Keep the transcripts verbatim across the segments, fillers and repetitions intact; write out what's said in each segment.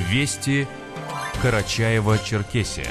Вести Карачаево-Черкесия.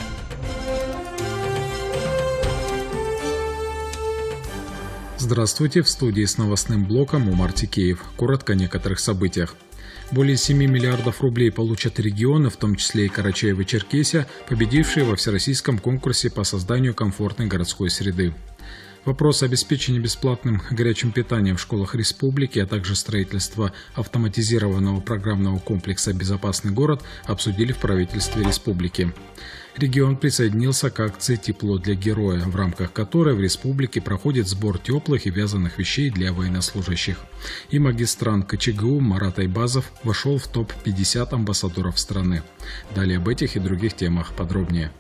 Здравствуйте, в студии с новостным блоком Умар Тикеев. Коротко о некоторых событиях. Более семи миллиардов рублей получат регионы, в том числе и Карачаево-Черкесия, победившие во всероссийском конкурсе по созданию комфортной городской среды. Вопрос обеспечения бесплатным горячим питанием в школах республики, а также строительство автоматизированного программного комплекса «Безопасный город» обсудили в правительстве республики. Регион присоединился к акции «Тепло для героя», в рамках которой в республике проходит сбор теплых и вязаных вещей для военнослужащих. И магистрант КЧГУ Марат Айбазов вошел в топ пятьдесят амбассадоров страны. Далее об этих и других темах подробнее.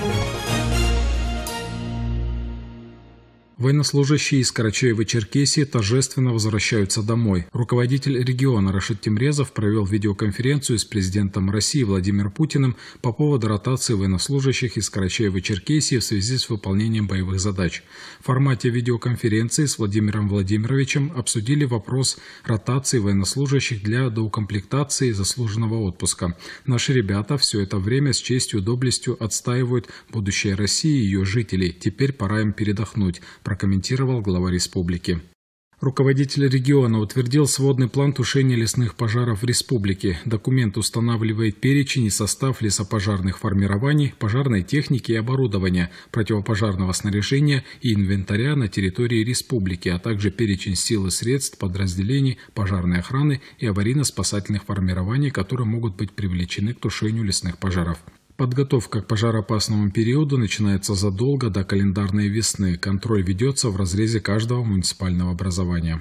Военнослужащие из Карачаево-Черкесии торжественно возвращаются домой. Руководитель региона Рашид Тимрезов провел видеоконференцию с президентом России Владимиром Путиным по поводу ротации военнослужащих из Карачаево-Черкесии в связи с выполнением боевых задач. В формате видеоконференции с Владимиром Владимировичем обсудили вопрос ротации военнослужащих для доукомплектации заслуженного отпуска. Наши ребята все это время с честью и доблестью отстаивают будущее России и ее жителей. Теперь пора им передохнуть, прокомментировал глава республики. Руководитель региона утвердил сводный план тушения лесных пожаров в республике. Документ устанавливает перечень и состав лесопожарных формирований, пожарной техники и оборудования, противопожарного снаряжения и инвентаря на территории республики, а также перечень сил и средств подразделений пожарной охраны и аварийно-спасательных формирований, которые могут быть привлечены к тушению лесных пожаров. Подготовка к пожароопасному периоду начинается задолго до календарной весны. Контроль ведется в разрезе каждого муниципального образования.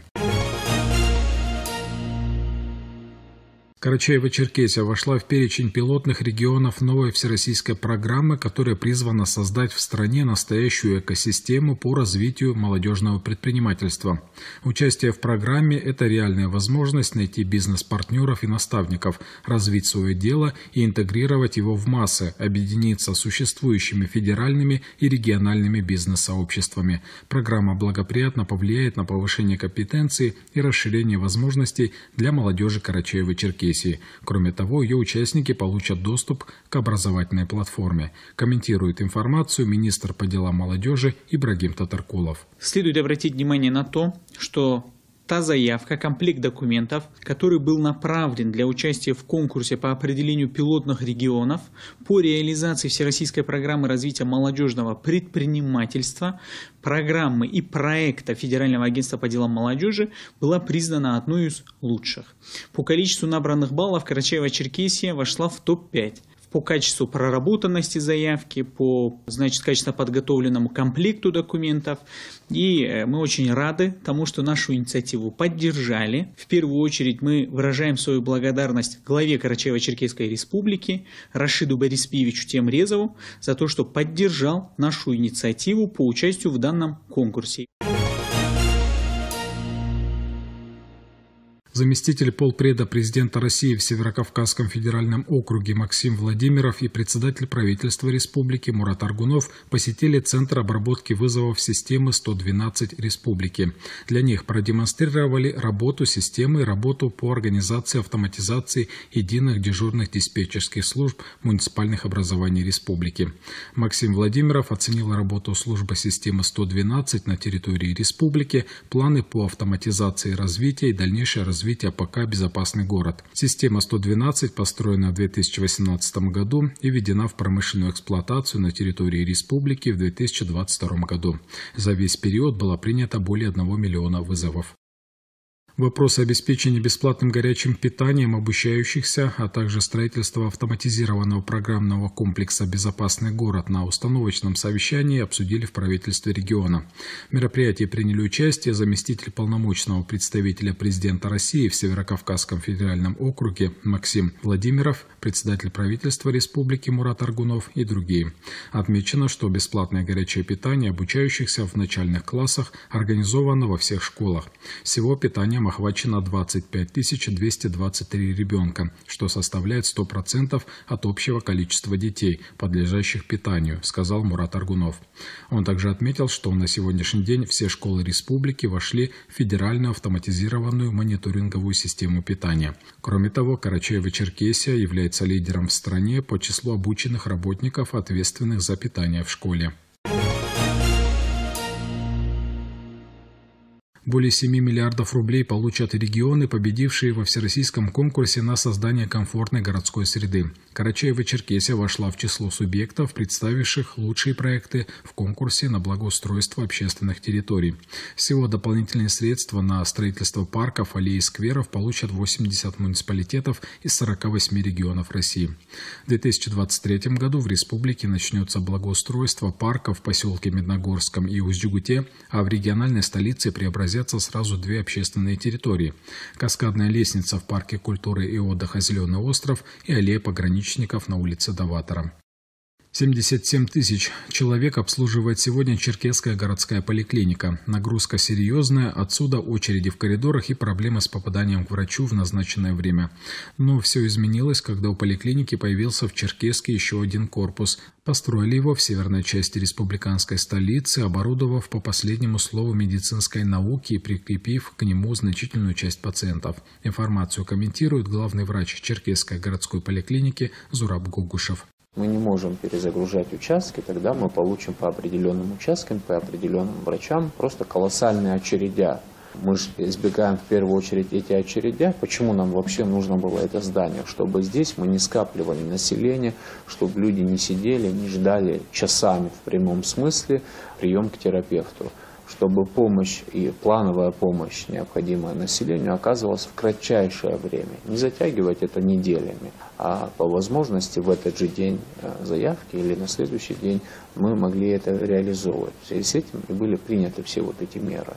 Карачаево-Черкесия вошла в перечень пилотных регионов новой всероссийской программы, которая призвана создать в стране настоящую экосистему по развитию молодежного предпринимательства. Участие в программе – это реальная возможность найти бизнес-партнеров и наставников, развить свое дело и интегрировать его в массы, объединиться с существующими федеральными и региональными бизнес-сообществами. Программа благоприятно повлияет на повышение компетенции и расширение возможностей для молодежи Карачаево-Черкесии. Кроме того, ее участники получат доступ к образовательной платформе. Комментирует информацию министр по делам молодежи Ибрагим Татаркулов. Следует обратить внимание на то, что та заявка, комплект документов, который был направлен для участия в конкурсе по определению пилотных регионов по реализации Всероссийской программы развития молодежного предпринимательства, программы и проекта Федерального агентства по делам молодежи, была признана одной из лучших. По количеству набранных баллов Карачаево-Черкесия вошла в топ пять. По качеству проработанности заявки, по, значит, качественно подготовленному комплекту документов. И мы очень рады тому, что нашу инициативу поддержали. В первую очередь мы выражаем свою благодарность главе Карачаево-Черкесской республики Рашиду Бориспиевичу Тимрезову за то, что поддержал нашу инициативу по участию в данном конкурсе. Заместитель полпреда президента России в Северокавказском федеральном округе Максим Владимиров и председатель правительства республики Мурат Аргунов посетили Центр обработки вызовов системы сто двенадцать республики. Для них продемонстрировали работу системы и работу по организации автоматизации единых дежурных диспетчерских служб муниципальных образований республики. Максим Владимиров оценил работу службы системы сто двенадцать на территории республики, планы по автоматизации развития и дальнейшее развитие развития АПК «Безопасный город». Система сто двенадцать построена в две тысячи восемнадцатом году и введена в промышленную эксплуатацию на территории республики в две тысячи двадцать втором году. За весь период было принято более одного миллиона вызовов. Вопросы обеспечения бесплатным горячим питанием обучающихся, а также строительство автоматизированного программного комплекса «Безопасный город» на установочном совещании обсудили в правительстве региона. В мероприятии приняли участие заместитель полномочного представителя президента России в Северокавказском федеральном округе Максим Владимиров, председатель правительства республики Мурат Аргунов и другие. Отмечено, что бесплатное горячее питание обучающихся в начальных классах организовано во всех школах. Всего питание питанием охвачено двадцать пять тысяч двести двадцать три ребенка, что составляет сто процентов от общего количества детей, подлежащих питанию, сказал Мурат Аргунов. Он также отметил, что на сегодняшний день все школы республики вошли в федеральную автоматизированную мониторинговую систему питания. Кроме того, Карачаево-Черкесия является лидером в стране по числу обученных работников, ответственных за питание в школе. Более семи миллиардов рублей получат регионы, победившие во всероссийском конкурсе на создание комфортной городской среды. Карачаево-Черкесия вошла в число субъектов, представивших лучшие проекты в конкурсе на благоустройство общественных территорий. Всего дополнительные средства на строительство парков, аллей и скверов получат восемьдесят муниципалитетов из сорока восьми регионов России. В две тысячи двадцать третьем году в республике начнется благоустройство парков в поселке Медногорском и Усть-Джугуте, а в региональной столице преобразятся сразу две общественные территории – каскадная лестница в парке культуры и отдыха «Зеленый остров» и аллея пограничников на улице Даватора. семьдесят семь тысяч человек обслуживает сегодня Черкесская городская поликлиника. Нагрузка серьезная, отсюда очереди в коридорах и проблемы с попаданием к врачу в назначенное время. Но все изменилось, когда у поликлиники появился в Черкесске еще один корпус. Построили его в северной части республиканской столицы, оборудовав по последнему слову медицинской науки и прикрепив к нему значительную часть пациентов. Информацию комментирует главный врач Черкесской городской поликлиники Зураб Гугушев. Мы не можем перезагружать участки, тогда мы получим по определенным участкам, по определенным врачам просто колоссальные очередя. Мы же избегаем в первую очередь эти очередя. Почему нам вообще нужно было это здание? Чтобы здесь мы не скапливали население, чтобы люди не сидели, не ждали часами в прямом смысле прием к терапевту. Чтобы помощь и плановая помощь, необходимая населению, оказывалась в кратчайшее время. Не затягивать это неделями, а по возможности в этот же день заявки или на следующий день мы могли это реализовывать. В связи с этим и были приняты все вот эти меры.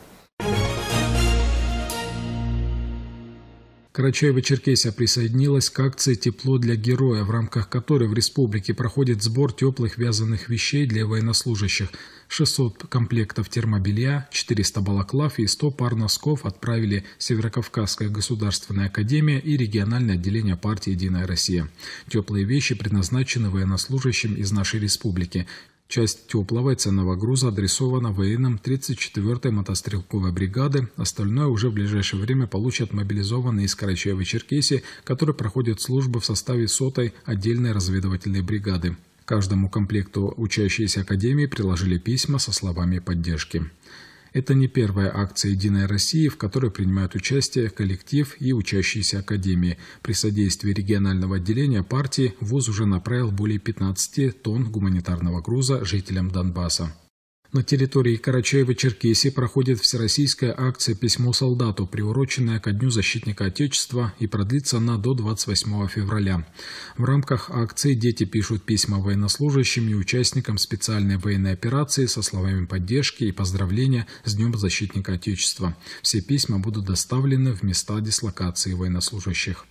Карачаево-Черкесия присоединилась к акции «Тепло для героя», в рамках которой в республике проходит сбор теплых вязаных вещей для военнослужащих. шестьсот комплектов термобелья, четыреста балаклав и сто пар носков отправили Северокавказская государственная академия и региональное отделение партии «Единая Россия». Теплые вещи предназначены военнослужащим из нашей республики. Часть теплого и ценного груза адресована военным тридцать четвёртой мотострелковой бригады. Остальное уже в ближайшее время получат мобилизованные из Карачаево-Черкесии, которые проходят службу в составе сотой отдельной разведывательной бригады. Каждому комплекту учащиеся академии приложили письма со словами поддержки. Это не первая акция «Единой России», в которой принимают участие коллектив и учащиеся академии. При содействии регионального отделения партии ВУЗ уже направил более пятнадцати тонн гуманитарного груза жителям Донбасса. На территории Карачаево-Черкесии проходит всероссийская акция «Письмо солдату», приуроченная ко Дню защитника Отечества, и продлится она до двадцать восьмого февраля. В рамках акции дети пишут письма военнослужащим и участникам специальной военной операции со словами поддержки и поздравления с Днем защитника Отечества. Все письма будут доставлены в места дислокации военнослужащих.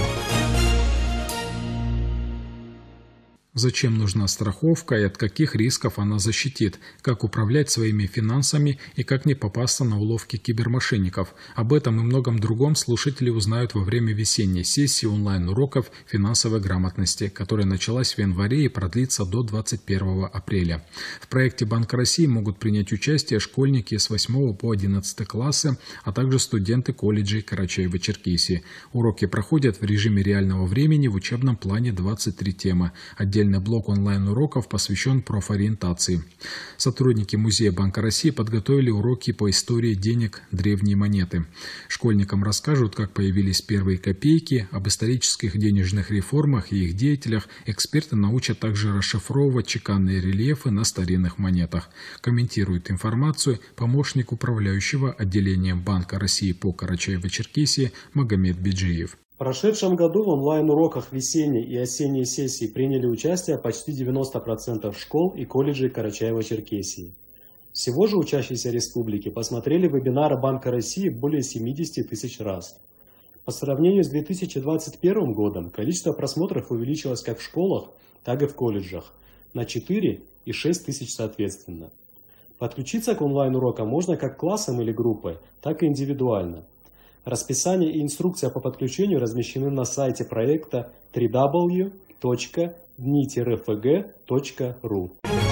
Зачем нужна страховка и от каких рисков она защитит, как управлять своими финансами и как не попасться на уловки кибермошенников. Об этом и многом другом слушатели узнают во время весенней сессии онлайн-уроков финансовой грамотности, которая началась в январе и продлится до двадцать первого апреля. В проекте Банка России могут принять участие школьники с восьмого по одиннадцатый классы, а также студенты колледжей Карачаево-Черкесии. Уроки проходят в режиме реального времени в учебном плане двадцать три темы. Отдельно блок онлайн-уроков посвящен профориентации. Сотрудники Музея Банка России подготовили уроки по истории денег древней монеты. Школьникам расскажут, как появились первые копейки, об исторических денежных реформах и их деятелях. Эксперты научат также расшифровывать чеканные рельефы на старинных монетах. Комментирует информацию помощник управляющего отделением Банка России по Карачаево-Черкесии Магомед Биджиев. В прошедшем году в онлайн-уроках весенней и осенней сессии приняли участие почти девяносто процентов школ и колледжей Карачаево-Черкесии. Всего же учащиеся республики посмотрели вебинары Банка России более семидесяти тысяч раз. По сравнению с две тысячи двадцать первым годом количество просмотров увеличилось как в школах, так и в колледжах на четыре и шесть тысяч соответственно. Подключиться к онлайн-урокам можно как классом или группой, так и индивидуально. Расписание и инструкция по подключению размещены на сайте проекта дабл ю дабл ю дабл ю точка дни эф гэ точка ру.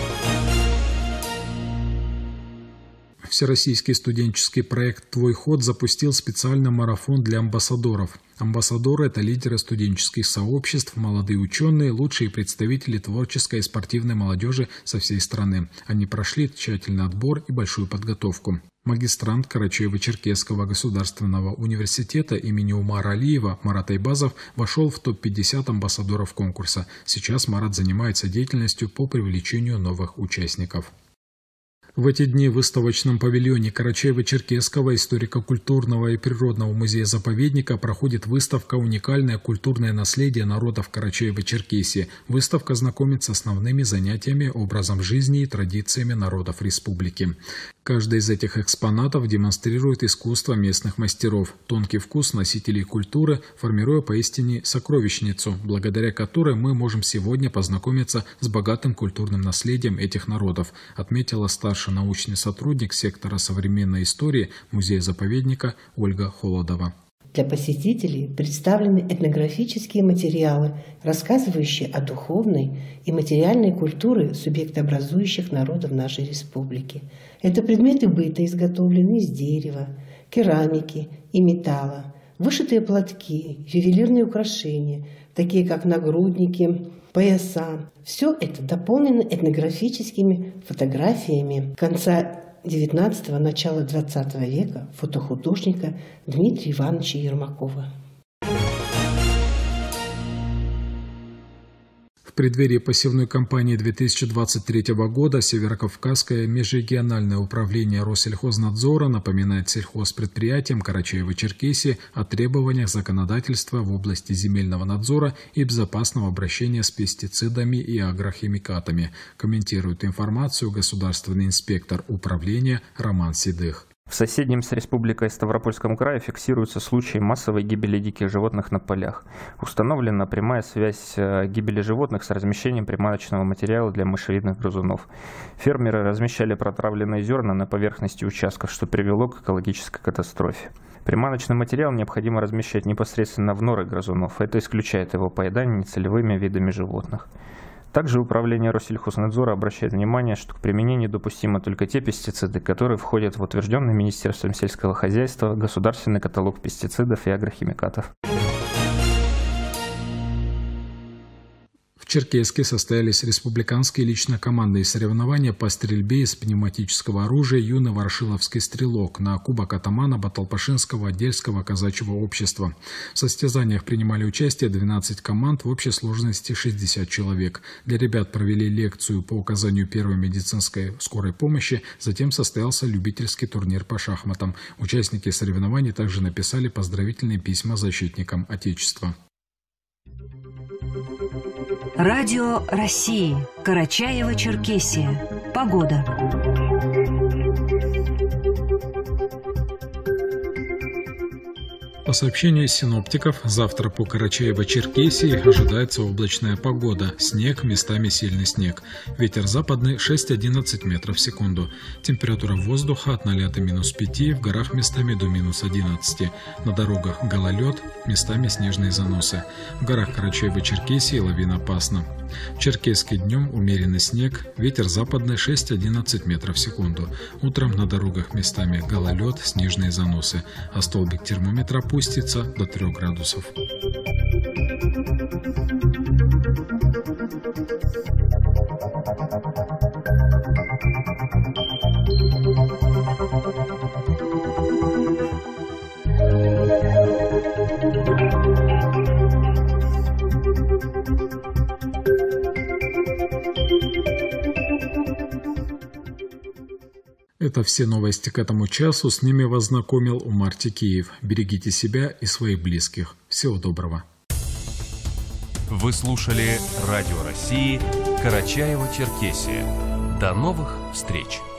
Всероссийский студенческий проект «Твой ход» запустил специальный марафон для амбассадоров. Амбассадоры – это лидеры студенческих сообществ, молодые ученые, лучшие представители творческой и спортивной молодежи со всей страны. Они прошли тщательный отбор и большую подготовку. Магистрант Карачаево-Черкесского государственного университета имени Умара Алиева Марат Айбазов вошел в топ пятьдесят амбассадоров конкурса. Сейчас Марат занимается деятельностью по привлечению новых участников. В эти дни в выставочном павильоне Карачаево-Черкесского историко-культурного и природного музея-заповедника проходит выставка «Уникальное культурное наследие народов Карачаево-Черкесии». Выставка знакомит с основными занятиями, образом жизни и традициями народов республики. Каждый из этих экспонатов демонстрирует искусство местных мастеров, тонкий вкус носителей культуры, формируя поистине сокровищницу, благодаря которой мы можем сегодня познакомиться с богатым культурным наследием этих народов, отметила старший научный сотрудник сектора современной истории музея-заповедника Ольга Холодова. Для посетителей представлены этнографические материалы, рассказывающие о духовной и материальной культуре субъектообразующих народов нашей республики. Это предметы быта, изготовленные из дерева, керамики и металла, вышитые платки, ювелирные украшения, такие как нагрудники, пояса. Все это дополнено этнографическими фотографиями конца девятнадцатого – начала двадцатого века фотохудожника Дмитрия Ивановича Ермакова. В преддверии посевной кампании две тысячи двадцать третьего года Северокавказское межрегиональное управление Россельхознадзора напоминает сельхозпредприятиям Карачаево-Черкесии о требованиях законодательства в области земельного надзора и безопасного обращения с пестицидами и агрохимикатами, комментирует информацию государственный инспектор управления Роман Седых. В соседнем с республикой Ставропольском крае фиксируются случаи массовой гибели диких животных на полях. Установлена прямая связь гибели животных с размещением приманочного материала для мышевидных грызунов. Фермеры размещали протравленные зерна на поверхности участков, что привело к экологической катастрофе. Приманочный материал необходимо размещать непосредственно в норы грызунов. Это исключает его поедание нецелевыми видами животных. Также управление Россельхознадзора обращает внимание, что к применению допустимы только те пестициды, которые входят в утвержденный Министерством сельского хозяйства государственный каталог пестицидов и агрохимикатов. В Черкесске состоялись республиканские лично-командные соревнования по стрельбе из пневматического оружия «Юный ворошиловский стрелок» на Кубок атамана Баталпашинского отдельского казачьего общества. В состязаниях принимали участие двенадцать команд, в общей сложности шестьдесят человек. Для ребят провели лекцию по оказанию первой медицинской скорой помощи, затем состоялся любительский турнир по шахматам. Участники соревнований также написали поздравительные письма защитникам Отечества. Радио России. Карачаево-Черкесия. Погода. По сообщению синоптиков, завтра по Карачаево-Черкесии ожидается облачная погода, снег, местами сильный снег. Ветер западный шесть-одиннадцать метров в секунду. Температура воздуха от ноля до минус пяти, в горах местами до минус одиннадцати. На дорогах гололед, местами снежные заносы. В горах Карачаево-Черкесии лавина опасна. В Черкесске днем умеренный снег, ветер западный шесть-одиннадцать метров в секунду. Утром на дорогах местами гололед, снежные заносы, а столбик термометра опустится до трёх градусов. Это все новости к этому часу. С ними вас знакомил Умар Текеев. Берегите себя и своих близких. Всего доброго. Вы слушали Радио России Карачаево-Черкесия. До новых встреч!